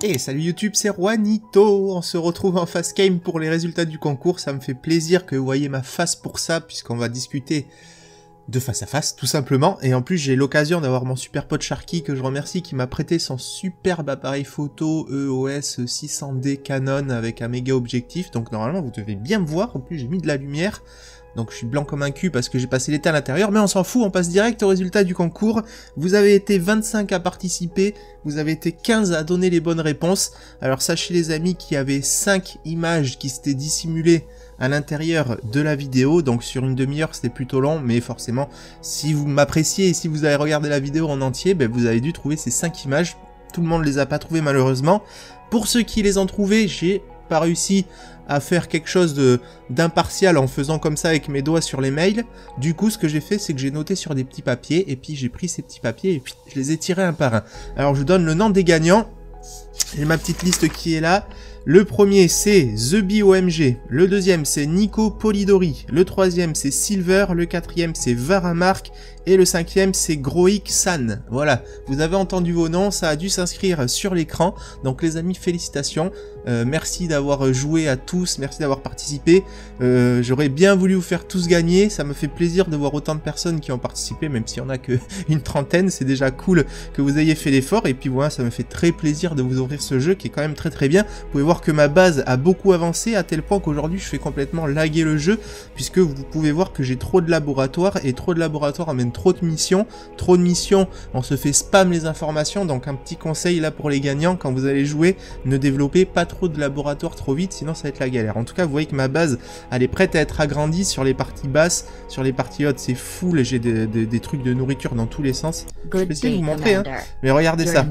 Et salut YouTube, c'est Juanito. On se retrouve en face game pour les résultats du concours. Ça me fait plaisir que vous voyez ma face pour ça, puisqu'on va discuter de face à face, tout simplement. Et en plus, j'ai l'occasion d'avoir mon super pote Sharky, que je remercie, qui m'a prêté son superbe appareil photo EOS 600D Canon avec un méga objectif. Donc normalement, vous devez bien me voir. En plus, j'ai mis de la lumière. Donc je suis blanc comme un cul parce que j'ai passé l'été à l'intérieur, mais on s'en fout, on passe direct au résultat du concours. Vous avez été 25 à participer, vous avez été 15 à donner les bonnes réponses. Alors sachez les amis qu'il y avait 5 images qui s'étaient dissimulées à l'intérieur de la vidéo, donc sur une demi-heure c'était plutôt long, mais forcément si vous m'appréciez et si vous avez regardé la vidéo en entier, ben, vous avez dû trouver ces 5 images. Tout le monde les a pas trouvées malheureusement. Pour ceux qui les ont trouvées, j'ai pas réussi à faire quelque chose d'impartial en faisant comme ça avec mes doigts sur les mails. Du coup, ce que j'ai fait, c'est que j'ai noté sur des petits papiers, et puis j'ai pris ces petits papiers, et puis je les ai tirés un par un. Alors, je donne le nom des gagnants. J'ai ma petite liste qui est là. Le premier, c'est TheBOMG. Le deuxième, c'est Nico Polidori. Le troisième, c'est Silver. Le quatrième, c'est Varamark. Et le cinquième, c'est Groik San. Voilà, vous avez entendu vos noms, ça a dû s'inscrire sur l'écran. Donc les amis, félicitations. Merci d'avoir joué à tous, merci d'avoir participé. J'aurais bien voulu vous faire tous gagner. Ça me fait plaisir de voir autant de personnes qui ont participé, même s'il n'y en a que une trentaine. C'est déjà cool que vous ayez fait l'effort. Et puis voilà, ça me fait très plaisir de vous offrir ce jeu qui est quand même très très bien. Vous pouvez voir que ma base a beaucoup avancé à tel point qu'aujourd'hui je fais complètement laguer le jeu, puisque vous pouvez voir que j'ai trop de laboratoires, et trop de laboratoires amène trop de missions, on se fait spam les informations. Donc un petit conseil là pour les gagnants, quand vous allez jouer, ne développez pas trop de laboratoires trop vite, sinon ça va être la galère. En tout cas, vous voyez que ma base, elle est prête à être agrandie sur les parties basses, sur les parties hautes, c'est full, j'ai des trucs de nourriture dans tous les sens. Je vais essayer de vous montrer, hein. Mais regardez ça.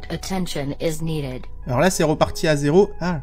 Alors là, c'est reparti à 0. Ah,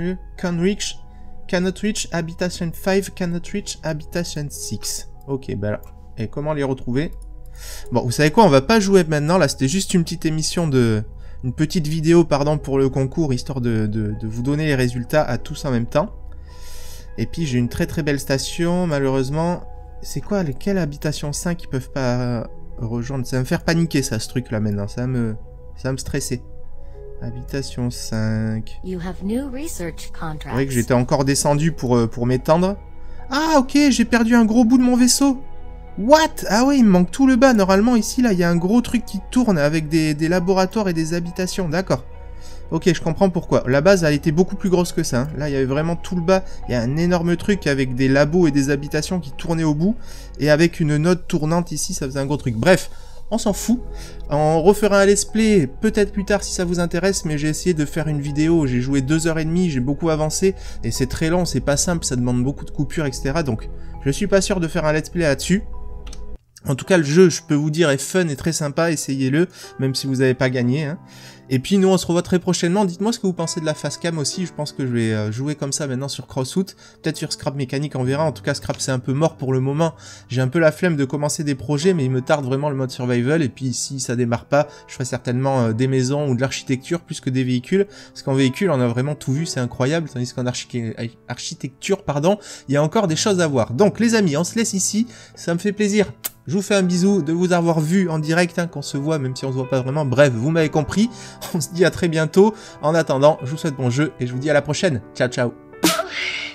cannot reach habitation 5, cannot reach habitation 6. Ok, bah là. Et comment les retrouver? Bon, vous savez quoi, on va pas jouer maintenant, là c'était juste une petite émission une petite vidéo, pardon, pour le concours, histoire de vous donner les résultats à tous en même temps. Et puis j'ai une très très belle station, malheureusement. C'est quoi, quelle habitation 5 ils peuvent pas rejoindre? Ça va me faire paniquer ça, ce truc là maintenant, ça va me stresser. Habitation 5. Vous voyez que j'étais encore descendu pour m'étendre. Ah ok, j'ai perdu un gros bout de mon vaisseau. What? Ah oui, il me manque tout le bas. Normalement, ici, là, il y a un gros truc qui tourne avec des laboratoires et des habitations. D'accord. Ok, je comprends pourquoi. La base, elle était beaucoup plus grosse que ça. Hein. Là, il y avait vraiment tout le bas. Il y a un énorme truc avec des labos et des habitations qui tournaient au bout. Et avec une note tournante ici, ça faisait un gros truc. Bref, on s'en fout. On refera un let's play peut-être plus tard si ça vous intéresse, mais j'ai essayé de faire une vidéo. J'ai joué 2h30, j'ai beaucoup avancé. Et c'est très long, c'est pas simple, ça demande beaucoup de coupures, etc. Donc, je suis pas sûr de faire un let's play là-dessus. En tout cas, le jeu, je peux vous dire, est fun et très sympa, essayez-le, même si vous n'avez pas gagné. Hein. Et puis nous, on se revoit très prochainement. Dites-moi ce que vous pensez de la facecam aussi, je pense que je vais jouer comme ça maintenant sur Crossout. Peut-être sur Scrap Mécanique, on verra. En tout cas, Scrap, c'est un peu mort pour le moment. J'ai un peu la flemme de commencer des projets, mais il me tarde vraiment le mode survival. Et puis si ça démarre pas, je ferai certainement des maisons ou de l'architecture plus que des véhicules. Parce qu'en véhicule, on a vraiment tout vu, c'est incroyable. Tandis qu'en architecture, pardon, il y a encore des choses à voir. Donc les amis, on se laisse ici. Ça me fait plaisir. Je vous fais un bisou de vous avoir vu en direct, hein, qu'on se voit, même si on se voit pas vraiment. Bref, vous m'avez compris. On se dit à très bientôt. En attendant, je vous souhaite bon jeu et je vous dis à la prochaine. Ciao, ciao.